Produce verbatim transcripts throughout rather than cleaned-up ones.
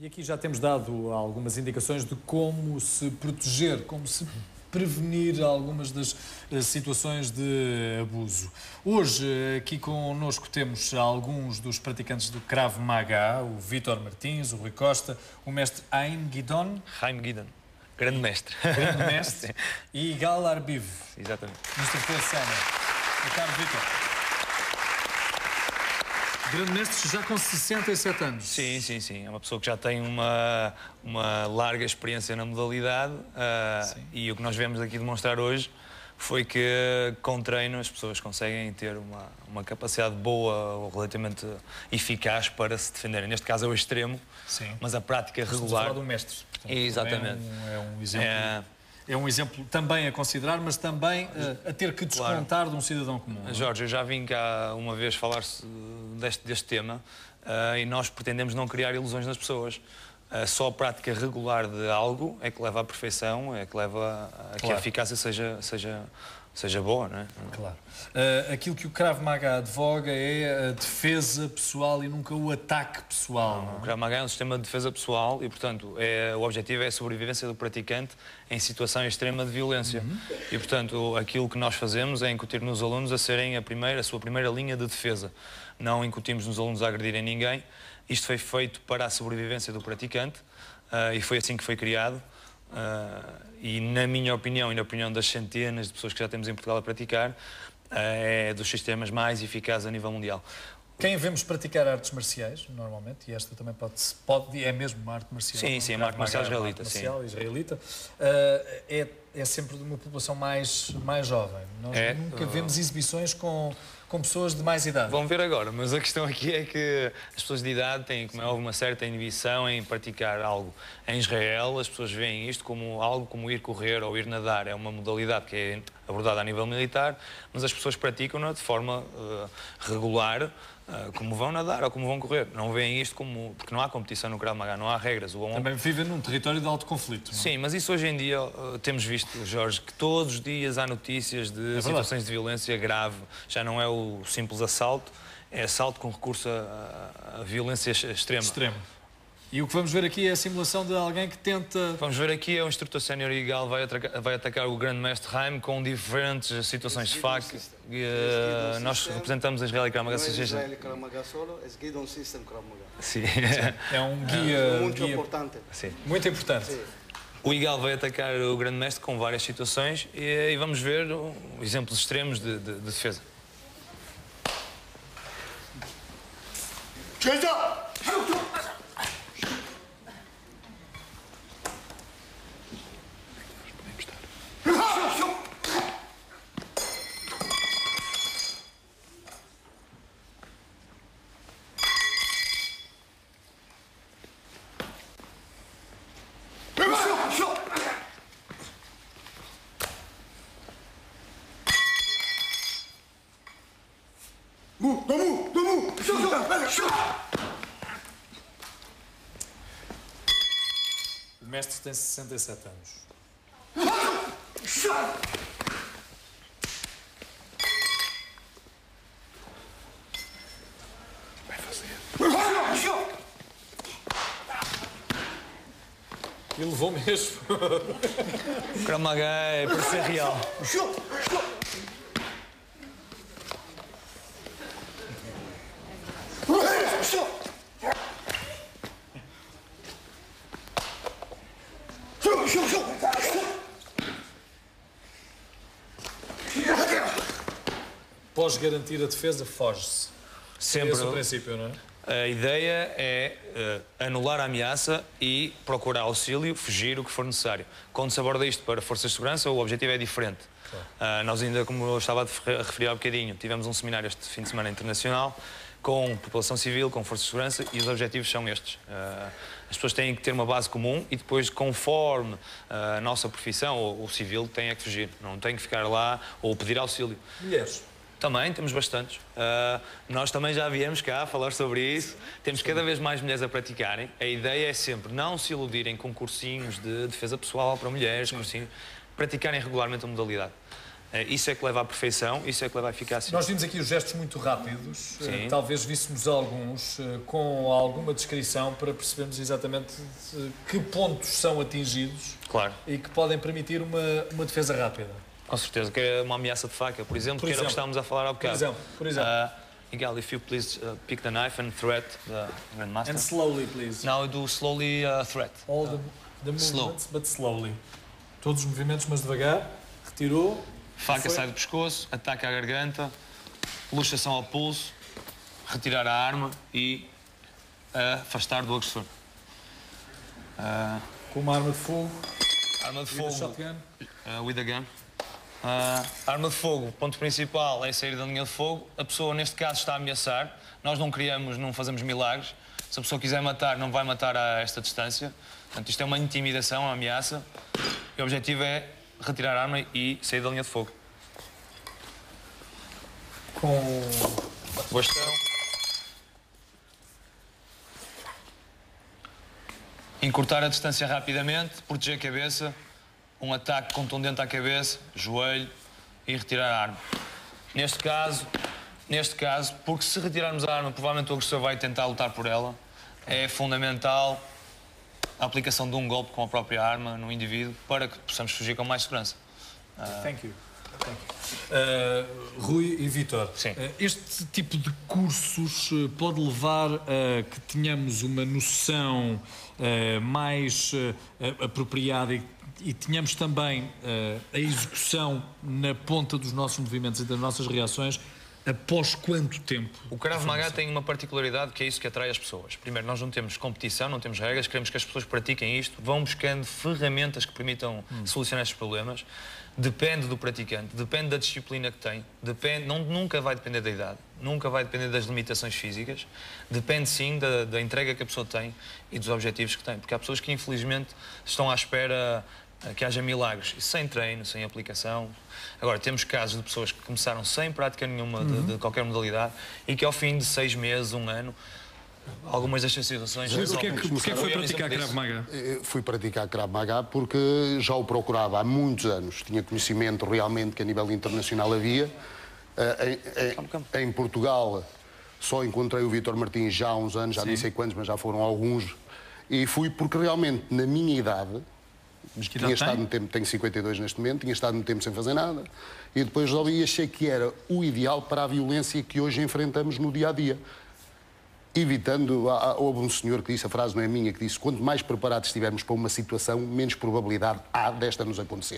E aqui já temos dado algumas indicações de como se proteger, como se prevenir algumas das uh, situações de abuso. Hoje, aqui connosco temos alguns dos praticantes do Krav Maga, o Vítor Martins, o Rui Costa, o mestre Haim Gidon. Haim Gidon, grande mestre. Grande mestre. E Igal Arbiv. Exatamente. mister Persona. Meu caro Vítor. Grande mestre já com sessenta e sete anos. Sim, sim, sim. É uma pessoa que já tem uma, uma larga experiência na modalidade uh, e o que nós viemos aqui demonstrar hoje foi que com treino as pessoas conseguem ter uma, uma capacidade boa ou relativamente eficaz para se defenderem. Neste caso é o extremo, sim, mas a prática regular... Estamos a falar do mestre. Portanto, exatamente. É um, é um exemplo... É... É um exemplo também a considerar, mas também uh, a ter que descontar, claro, de um cidadão comum. Não? Jorge, eu já vim cá uma vez falar deste, deste tema uh, e nós pretendemos não criar ilusões nas pessoas. Uh, só a prática regular de algo é que leva à perfeição, é que leva a que claro. a eficácia seja, seja, seja boa, não é? Claro. Uh, aquilo que o Krav Maga advoga é a defesa pessoal e nunca o ataque pessoal. Não, não? O Krav Maga é um sistema de defesa pessoal e, portanto, é, o objetivo é a sobrevivência do praticante em situação extrema de violência. Uhum. E, portanto, aquilo que nós fazemos é incutir nos alunos a serem a, primeira, a sua primeira linha de defesa. Não incutimos nos alunos a agredirem ninguém. Isto foi feito para a sobrevivência do praticante uh, e foi assim que foi criado. Uh, e, na minha opinião e na opinião das centenas de pessoas que já temos em Portugal a praticar, uh, é dos sistemas mais eficazes a nível mundial. Quem vemos praticar artes marciais, normalmente, e esta também pode, pode é mesmo uma arte marcial. Sim, sim, é uma arte marcial israelita. Arte marcial sim. israelita. Uh, é, é sempre de uma população mais, mais jovem. Nós é, nunca uh... vemos exibições com, com pessoas de mais idade. Vão ver agora, mas a questão aqui é que as pessoas de idade têm, como é óbvio, uma certa inibição em praticar algo. Em Israel, as pessoas veem isto como algo como ir correr ou ir nadar. É uma modalidade que é abordada a nível militar, mas as pessoas praticam-na de forma uh, regular, Uh, como vão nadar ou como vão correr. Não veem isto como... Porque não há competição no Krav Maga, não há regras. O Também vivem num território de alto conflito. Não? Sim, mas isso hoje em dia uh, temos visto, Jorge, que todos os dias há notícias de é situações de violência grave. Já não é o simples assalto, é assalto com recurso a, a violência extrema. Extremo. E o que vamos ver aqui é a simulação de alguém que tenta... Vamos ver aqui é o instrutor sénior Igal vai atacar, vai atacar o grande mestre Haim com diferentes situações de faca. Uh, nós representamos a Israeli Krav Maga Association. Israeli Krav Maga solo, é Gidon System Krav Maga. Sim. É um guia... É muito guia... importante. Sim. Muito importante. Sim. O Igal vai atacar o grande mestre com várias situações e, e vamos ver exemplos extremos de, de, de defesa. O mestre tem sessenta e sete anos. Vai fazer. E levou mesmo. O Krav Maga é para ser real. Após garantir a defesa, foge-se. Sempre. Esse é o princípio, não é? A ideia é uh, anular a ameaça e procurar auxílio, fugir o que for necessário. Quando se aborda isto para forças de segurança, o objetivo é diferente. Claro. Uh, nós ainda, como eu estava a referir há bocadinho, tivemos um seminário este fim de semana internacional com população civil, com forças de segurança, e os objetivos são estes. Uh, as pessoas têm que ter uma base comum e depois, conforme uh, a nossa profissão, ou o civil, tem é que fugir. Não tem que ficar lá ou pedir auxílio. Mulheres? Também, temos bastantes. Uh, nós também já viemos cá falar sobre isso. Temos cada vez mais mulheres a praticarem. A ideia é sempre não se iludirem com cursinhos de defesa pessoal para mulheres, cursinhos, praticarem regularmente a modalidade. Isso é que leva à perfeição, isso é que leva à eficácia. Nós vimos aqui os gestos muito rápidos, Sim. talvez víssemos alguns com alguma descrição para percebermos exatamente que pontos são atingidos, claro, e que podem permitir uma, uma defesa rápida. Com certeza, que é uma ameaça de faca, por exemplo, por que exemplo, era o que estávamos a falar há bocado. Por exemplo, por exemplo. Uh, Miguel, if you please uh, pick the knife and threat the Grandmaster. And slowly, please. Now do slowly uh, threat. All the, the movements, Slow. But slowly. Todos os movimentos, mas devagar. Retirou. Faca sai do pescoço, ataca a garganta, luxação ao pulso, retirar a arma e uh, afastar do agressor. Uh, Com uma arma de fogo. Arma de with fogo. A shotgun. Uh, with a gun. Uh, arma de fogo, o ponto principal é sair da linha de fogo. A pessoa, neste caso, está a ameaçar. Nós não criamos, não fazemos milagres. Se a pessoa quiser matar, não vai matar a esta distância. Portanto, isto é uma intimidação, uma ameaça. E o objetivo é retirar a arma e sair da linha de fogo. Com bastão. Encurtar a distância rapidamente, proteger a cabeça. Um ataque contundente à cabeça, joelho e retirar a arma. Neste caso, neste caso, porque se retirarmos a arma, provavelmente o agressor vai tentar lutar por ela. É fundamental a aplicação de um golpe com a própria arma no indivíduo para que possamos fugir com mais segurança. Uh... Thank you. Thank you. Uh, Rui e Vítor, uh, este tipo de cursos uh, pode levar a que tenhamos uma noção uh, mais uh, apropriada e e tenhamos também uh, a execução na ponta dos nossos movimentos e das nossas reações após quanto tempo? O Krav Maga tem uma particularidade que é isso que atrai as pessoas. Primeiro, nós não temos competição, não temos regras, queremos que as pessoas pratiquem isto, vão buscando ferramentas que permitam hum. solucionar estes problemas. Depende do praticante, depende da disciplina que tem, depende, não, nunca vai depender da idade, nunca vai depender das limitações físicas, depende sim da, da entrega que a pessoa tem e dos objetivos que tem. Porque há pessoas que infelizmente estão à espera que haja milagres, sem treino, sem aplicação. Agora, temos casos de pessoas que começaram sem prática nenhuma uhum. de, de qualquer modalidade e que ao fim de seis meses, um ano, algumas destas situações... Mas o que é que, que, que foi praticar Krav Maga? Eu fui praticar Krav Maga porque já o procurava há muitos anos. Tinha conhecimento realmente que a nível internacional havia. Em, em, em Portugal só encontrei o Vítor Martins já há uns anos, já Sim. nem sei quantos, mas já foram alguns. E fui porque realmente, na minha idade... Tinha estado no tempo, tenho cinquenta e dois neste momento, tinha estado no tempo sem fazer nada e depois resolvi e achei que era o ideal para a violência que hoje enfrentamos no dia-a-dia. Evitando, houve um senhor que disse, a frase não é minha, que disse, quanto mais preparados estivermos para uma situação, menos probabilidade há desta nos acontecer.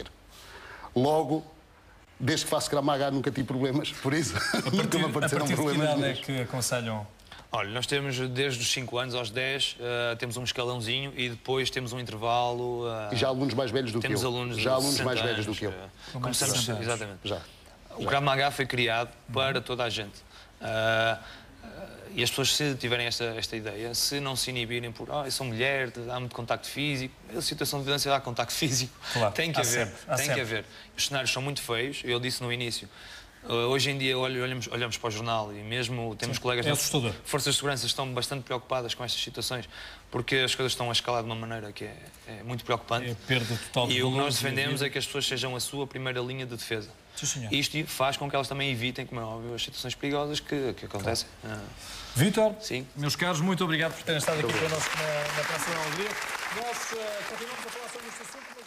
Logo, desde que faço Krav Maga nunca tive problemas, por isso nunca me apareceram problemas. A partir de que idade é que aconselham? Olha, nós temos desde os cinco anos aos dez, uh, temos um escalãozinho e depois temos um intervalo... Uh, e já alunos mais velhos do que eu. Temos alunos já alunos mais anos, velhos do que eu. Uh, começamos, exatamente. Já. O Krav Maga foi criado para toda a gente. Uh, uh, e as pessoas, se tiverem esta, esta ideia, se não se inibirem por oh, eu sou mulher, há muito contacto físico, a situação de violência há contacto físico, claro, tem que haver, sempre, tem sempre. que haver. Os cenários são muito feios, eu disse no início. Uh, hoje em dia olhamos, olhamos para o jornal e mesmo temos Sim, colegas é das forças de segurança que estão bastante preocupadas com estas situações porque as coisas estão a escalar de uma maneira que é, é muito preocupante. É perda total de e o que nós defendemos é que as pessoas sejam a sua primeira linha de defesa. Sim, Isto faz com que elas também evitem, como é óbvio, as situações perigosas que, que acontecem. Claro. Uh, Vítor, Sim. meus caros, muito obrigado por terem estado aqui connosco na, na Praça da Alegria. Nós uh, continuamos a falar sobre este assunto.